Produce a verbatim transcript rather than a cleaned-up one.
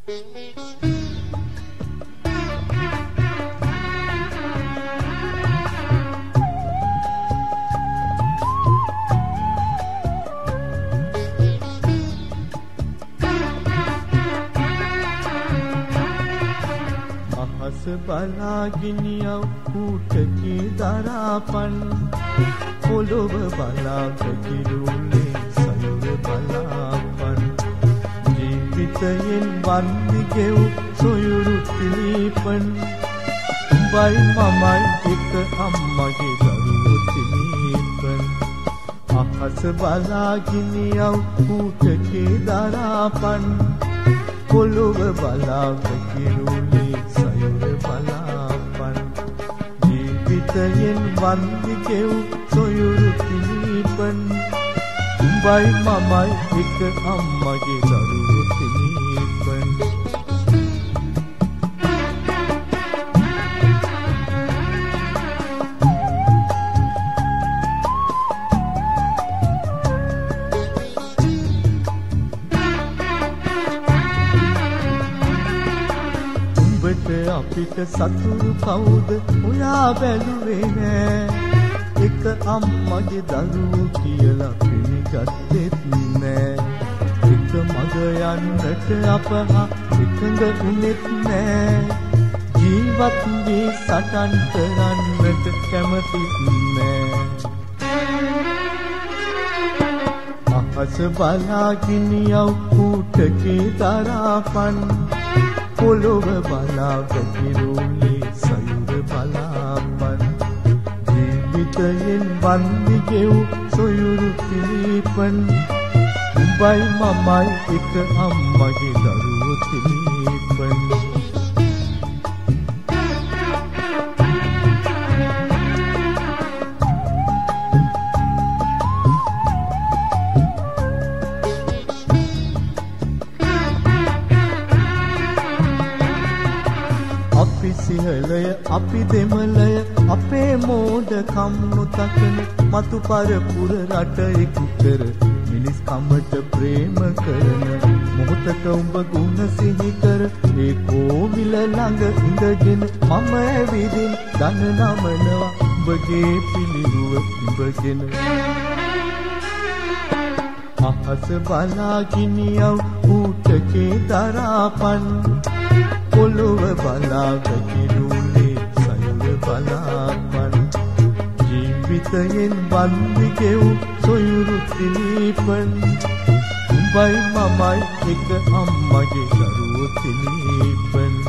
බලාගිනියව් කූටකේ දරාපන් පොළොව බලාගිරුනේ සයුර බලාපන් ජීවිතයෙන් වන්දි ගෙව් සොයුරු තිලීපන් උඹයි මමයි එක අම්මගේ දරුවෝ තිලීපන් අහස බලාගිනියව් කූටකේ දරාපන් පොළොව බලාගිරුනේ සයුර බලාපන් ජීවිතයෙන් වන්දි ගෙව් සොයුරු තිලීපන් උඹයි මමයි එක අම්මගේ දරුවෝ තිලීපන් අපිට සතුරු කවුද ඔයා බැලුවේ නෑ එක අම්මගේ දරුවෝ කියලා පිළිගත්තෙත් නෑ එක මග යන්නට අප හා එකඟ වුණෙත් නෑ ජීවත් වී සටන් කරන්නට කැමතිත් නෑ අහස බලාගිනියව් කූටකේ දරාපන් පොළොව බලාගිරුනේ සයුර බලාපන් ජීවිතයෙන් වන්දි ගෙව් සොයුරු තිලීපන් උඹයි මමයි එක අම්මගේ දරුවෝ තිලීපන් සිහලය අපි දෙමළය අපේ මෝඩකම් නොතකන මතු පරපුර රට එකු කර මිනිස් කමට ප්‍රේම කරන මොහොතක උඹ ගුණ සිහි කර ඒ කෝවිල ළඟ ඉඳගෙන මම ඇවිදින් දන නමනවා උඹගේ පිළිරුව ඉඹගෙන අහස බලාගිනියව් කූටකේ දරාපන් පොළොව බලාගිරුනේ සයුර බලාපන් ජීවිතයෙන් වන්දි ගෙව් සොයුරු තිලීපන් උඹයි මමයි එක අම්මගේ දරුවෝ තිලීපන්